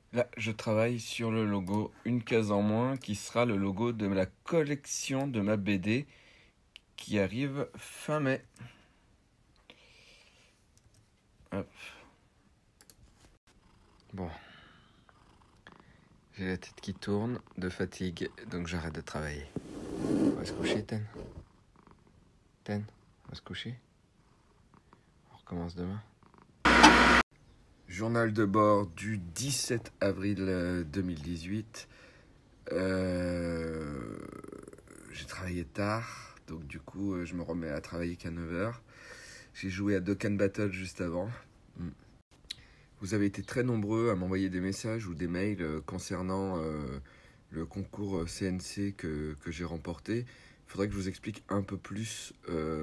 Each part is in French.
Là, je travaille sur le logo Une case en moins, qui sera le logo de la collection de ma BD qui arrive fin mai. Hop. Bon, j'ai la tête qui tourne de fatigue, donc j'arrête de travailler. On va se coucher, Ten. Ten, on va se coucher. On recommence demain. Journal de bord du 17 avril 2018. J'ai travaillé tard, donc du coup je me remets à travailler qu'à 9h. J'ai joué à Dokkan Battle juste avant. Vous avez été très nombreux à m'envoyer des messages ou des mails concernant le concours CNC que j'ai remporté. Il faudrait que je vous explique un peu plus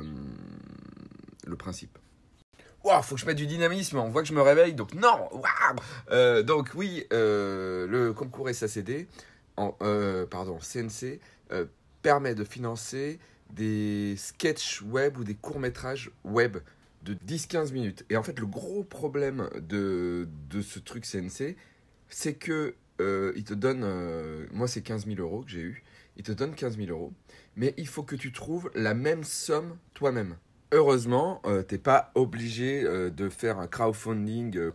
le principe. Wow, faut que je mette du dynamisme, on voit que je me réveille, donc non, wow. Donc oui, le concours SACD, CNC, permet de financer des sketchs web ou des courts-métrages web de 10-15 minutes. Et en fait, le gros problème de ce truc CNC, c'est que il te donne, moi c'est 15 000 euros que j'ai eu, il te donne 15 000 euros, mais il faut que tu trouves la même somme toi-même. Heureusement, t'es pas obligé de faire un crowdfunding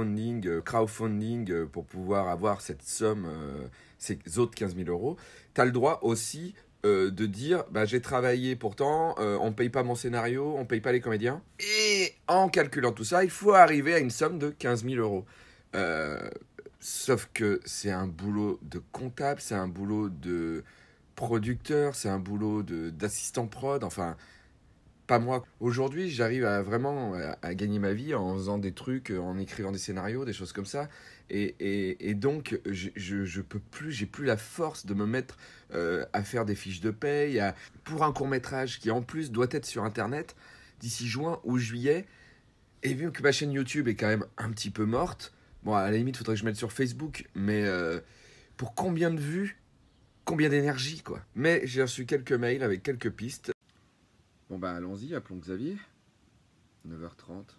pour pouvoir avoir cette somme, ces autres 15 000 euros. T'as le droit aussi de dire, bah, j'ai travaillé pourtant, on paye pas mon scénario, on paye pas les comédiens. Et en calculant tout ça, il faut arriver à une somme de 15 000 euros. Sauf que c'est un boulot de comptable, c'est un boulot de producteur, c'est un boulot d'assistant prod, enfin pas moi. Aujourd'hui, j'arrive à vraiment à gagner ma vie en faisant des trucs, en écrivant des scénarios, des choses comme ça. Et donc, je peux plus, j'ai plus la force de me mettre à faire des fiches de paye, pour un court-métrage qui en plus doit être sur Internet d'ici juin ou juillet. Et vu que ma chaîne YouTube est quand même un petit peu morte, bon, à la limite, il faudrait que je mette sur Facebook, mais pour combien de vues, combien d'énergie, quoi. Mais j'ai reçu quelques mails avec quelques pistes. Bon bah allons-y, appelons Xavier. 9h30.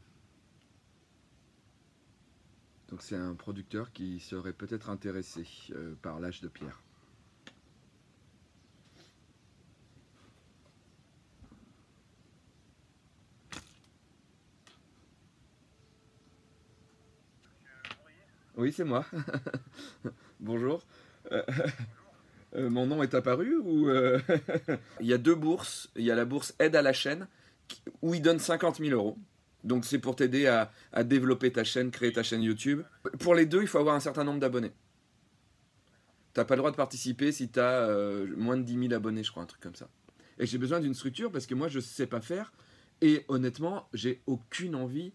Donc c'est un producteur qui serait peut-être intéressé par l'âge de pierre. Oui, c'est moi. Bonjour. Euh, mon nom est apparu ou Il y a deux bourses. Il y a la bourse Aide à la chaîne où ils donnent 50 000 euros. Donc c'est pour t'aider à développer ta chaîne, créer ta chaîne YouTube. Pour les deux, il faut avoir un certain nombre d'abonnés. T'as pas le droit de participer si t'as moins de 10 000 abonnés, je crois, un truc comme ça. Et j'ai besoin d'une structure parce que moi, je sais pas faire. Et honnêtement, j'ai aucune envie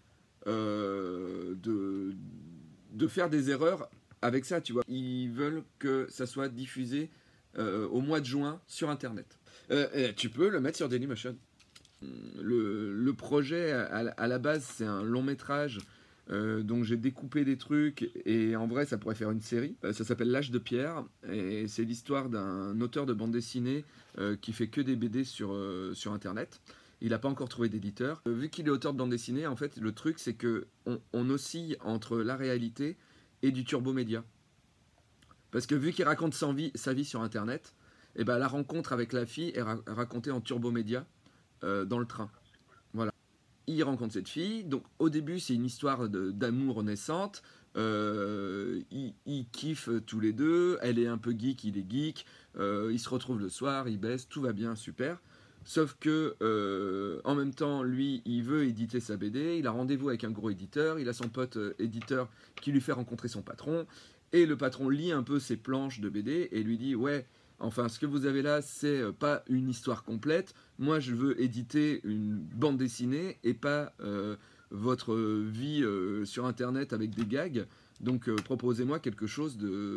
de faire des erreurs avec ça, tu vois. Ils veulent que ça soit diffusé au mois de juin sur Internet. Tu peux le mettre sur Dailymotion. Le projet, à la base, c'est un long métrage. Donc j'ai découpé des trucs et en vrai ça pourrait faire une série. Ça s'appelle L'âge de pierre et c'est l'histoire d'un auteur de bande dessinée qui fait que des BD sur internet. Il n'a pas encore trouvé d'éditeur. Vu qu'il est auteur de bande dessinée, en fait le truc c'est que on oscille entre la réalité et du turbo-média. Parce que vu qu'il raconte sa vie sur internet, et ben la rencontre avec la fille est racontée en turbo-média dans le train. Voilà. Il rencontre cette fille, donc au début c'est une histoire d'amour naissante, ils kiffent tous les deux, elle est un peu geek, il est geek, ils se retrouvent le soir, ils baissent, tout va bien, super. Sauf que en même temps, lui, il veut éditer sa BD, il a rendez-vous avec un gros éditeur, il a son pote éditeur qui lui fait rencontrer son patron, et le patron lit un peu ses planches de BD et lui dit ouais, enfin ce que vous avez là, c'est pas une histoire complète, moi je veux éditer une bande dessinée et pas votre vie sur internet avec des gags, donc proposez-moi quelque chose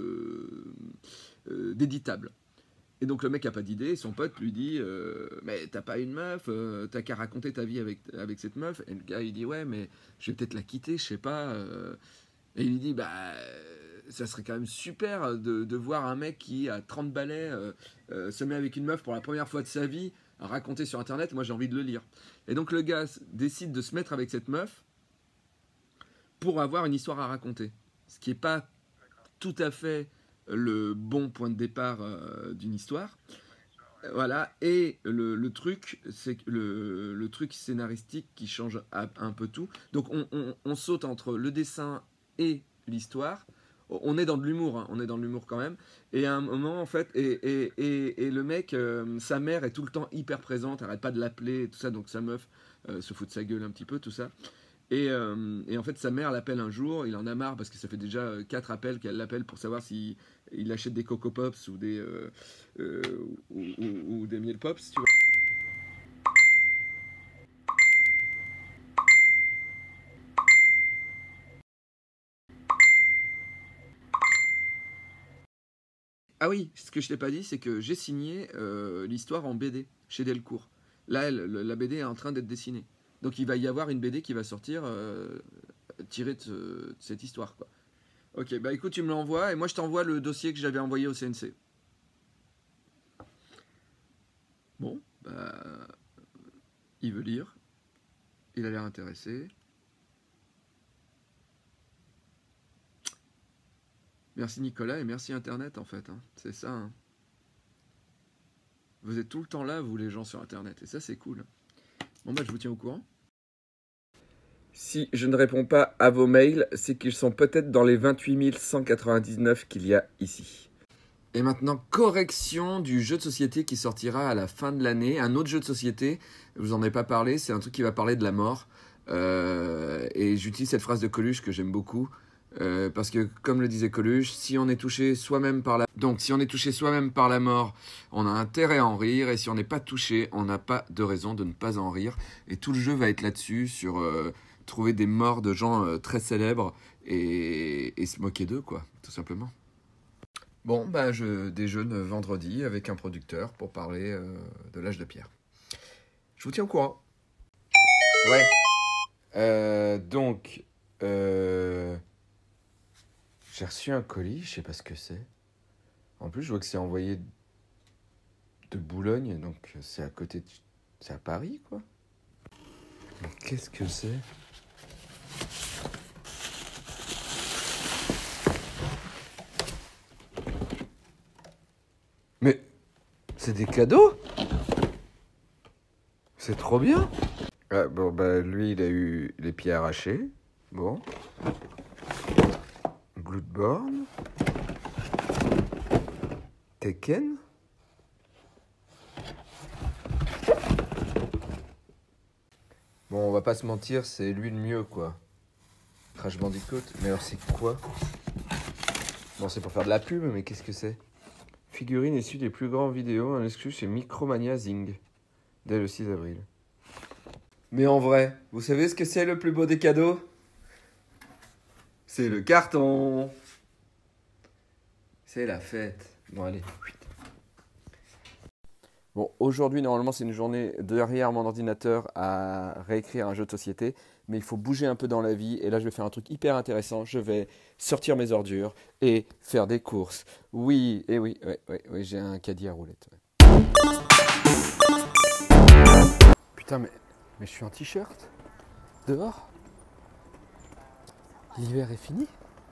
d'éditable. Et donc le mec a pas d'idée, et son pote lui dit mais t'as pas une meuf, t'as qu'à raconter ta vie avec cette meuf. Et le gars il dit ouais mais je vais peut-être la quitter, je sais pas. Et il lui dit bah ça serait quand même super de voir un mec qui a 30 balais se met avec une meuf pour la première fois de sa vie à raconter sur internet, moi j'ai envie de le lire. Et donc le gars décide de se mettre avec cette meuf pour avoir une histoire à raconter. Ce qui est pas tout à fait le bon point de départ d'une histoire. Voilà, et le truc, c'est le truc scénaristique qui change un peu tout. Donc on saute entre le dessin et l'histoire. On est dans de l'humour, hein, on est dans de l'humour quand même. Et à un moment, en fait, et le mec, sa mère est tout le temps hyper présente, elle arrête pas de l'appeler et tout ça, donc sa meuf se fout de sa gueule un petit peu, tout ça. Et en fait, sa mère l'appelle un jour, il en a marre parce que ça fait déjà 4 appels qu'elle l'appelle pour savoir si il achète des Coco Pops ou des, ou des Miel Pops, tu vois. Ah oui, ce que je t'ai pas dit, c'est que j'ai signé l'histoire en BD chez Delcourt. Là, la BD est en train d'être dessinée. Donc il va y avoir une BD qui va sortir tirée de cette histoire, quoi. Ok, bah écoute, tu me l'envoies et moi je t'envoie le dossier que j'avais envoyé au CNC. Bon, bah, il veut lire, il a l'air intéressé. Merci Nicolas et merci Internet en fait, hein. C'est ça, hein. Vous êtes tout le temps là, vous les gens sur Internet, et ça c'est cool. Bon bah je vous tiens au courant. Si je ne réponds pas à vos mails, c'est qu'ils sont peut-être dans les 28 199 qu'il y a ici. Et maintenant, correction du jeu de société qui sortira à la fin de l'année. Un autre jeu de société, je vous en ai pas parlé, c'est un truc qui va parler de la mort. Et j'utilise cette phrase de Coluche que j'aime beaucoup. Parce que, comme le disait Coluche, si on est touché soi-même par la mort, on a intérêt à en rire. Et si on n'est pas touché, on n'a pas de raison de ne pas en rire. Et tout le jeu va être là-dessus, sur trouver des morts de gens très célèbres et se moquer d'eux, quoi, tout simplement. Bon, bah, je déjeune vendredi avec un producteur pour parler de l'âge de pierre. Je vous tiens au courant. Ouais. Donc, j'ai reçu un colis, je sais pas ce que c'est. En plus, je vois que c'est envoyé de Boulogne, donc c'est à côté de... C'est à Paris, quoi. Mais qu'est-ce que c'est ? Mais c'est des cadeaux ? C'est trop bien. Ah, bon, bah, lui, il a eu les pieds arrachés. Bon. Bloodborne. Tekken. Bon, on va pas se mentir, c'est lui le mieux, quoi. Crash Bandicoot. Mais alors, c'est quoi ? Bon, c'est pour faire de la pub, mais qu'est-ce que c'est ? Figurine issue des plus grands vidéos, un exclu chez Micromania Zing. Dès le 6 avril. Mais en vrai, vous savez ce que c'est le plus beau des cadeaux ? C'est le carton. C'est la fête. Bon, allez. Bon, aujourd'hui, normalement, c'est une journée derrière mon ordinateur à réécrire un jeu de société. Mais il faut bouger un peu dans la vie. Et là, je vais faire un truc hyper intéressant. Je vais sortir mes ordures et faire des courses. Oui, et oui, j'ai un caddie à roulettes. Ouais. Putain, mais je suis en t-shirt dehors. L'hiver est fini.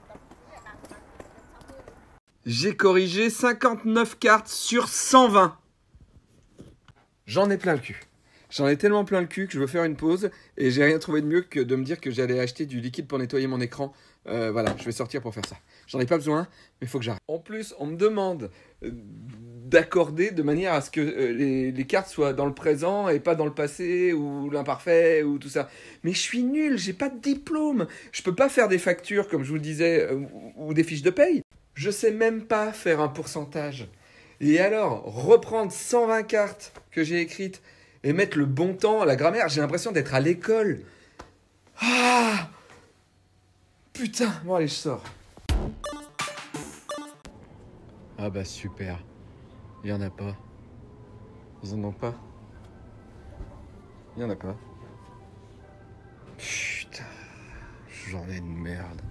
J'ai corrigé 59 cartes sur 120. J'en ai plein le cul. J'en ai tellement plein le cul que je veux faire une pause et j'ai rien trouvé de mieux que de me dire que j'allais acheter du liquide pour nettoyer mon écran. Voilà, je vais sortir pour faire ça. J'en ai pas besoin, mais il faut que j'arrête. En plus, on me demande d'accorder de manière à ce que les cartes soient dans le présent et pas dans le passé ou l'imparfait ou tout ça. Mais je suis nul, j'ai pas de diplôme. Je peux pas faire des factures, comme je vous le disais, ou des fiches de paye. Je sais même pas faire un pourcentage. Et alors, reprendre 120 cartes que j'ai écrites et mettre le bon temps, la grammaire, j'ai l'impression d'être à l'école. Ah! Putain! Bon, allez, je sors. Ah bah super. Il y en a pas. Ils en ont pas. Il y en a pas. Putain. Journée de merde.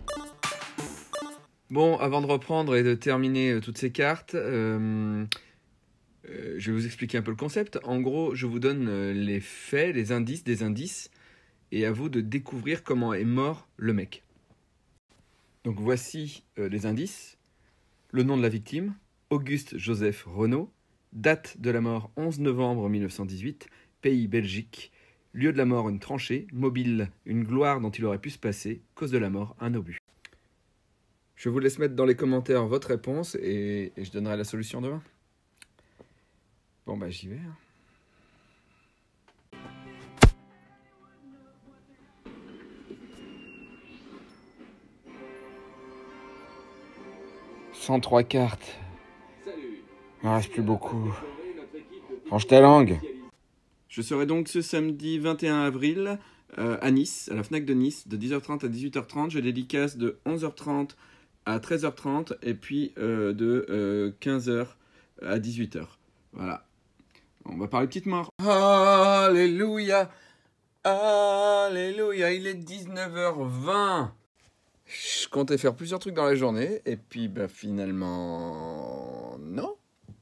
Bon, avant de reprendre et de terminer toutes ces cartes, je vais vous expliquer un peu le concept. En gros, je vous donne les faits, les indices, et à vous de découvrir comment est mort le mec. Donc voici les indices. Le nom de la victime, Auguste Joseph Renaud. Date de la mort, 11 novembre 1918. Pays, Belgique. Lieu de la mort, une tranchée. Mobile, une gloire dont il aurait pu se passer. Cause de la mort, un obus. Je vous laisse mettre dans les commentaires votre réponse et je donnerai la solution demain. Bon bah j'y vais. Hein. « 103 cartes. Il n'en reste plus beaucoup. Range ta langue. » Je serai donc ce samedi 21 avril à Nice, à la Fnac de Nice, de 10h30 à 18h30. Je dédicace de 11h30 à 13h30 et puis de 15h à 18h. Voilà. On va parler petite mort. Alléluia. Alléluia. Il est 19h20. Je comptais faire plusieurs trucs dans la journée et puis bah, finalement non.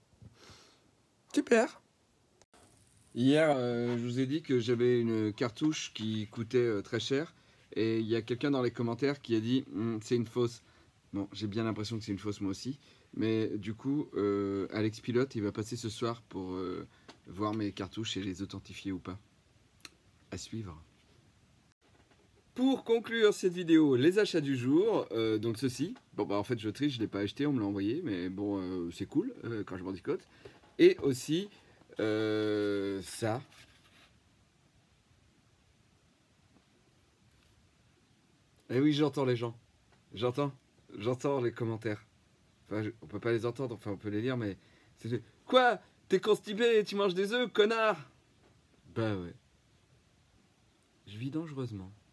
Super. Hier, je vous ai dit que j'avais une cartouche qui coûtait très cher et il y a quelqu'un dans les commentaires qui a dit c'est une fausse. Bon, j'ai bien l'impression que c'est une fausse moi aussi, mais du coup, Alex Pilote, il va passer ce soir pour voir mes cartouches et les authentifier ou pas. À suivre. Pour conclure cette vidéo, les achats du jour, donc ceci. Bon bah en fait je triche, je ne l'ai pas acheté, on me l'a envoyé, mais bon c'est cool quand je m'en décote. Et aussi ça. Et oui j'entends les gens, j'entends les commentaires. Enfin on peut pas les entendre, enfin on peut les lire mais... c'est quoi? T'es constipé, tu manges des œufs, connard? Bah ouais. Je vis dangereusement.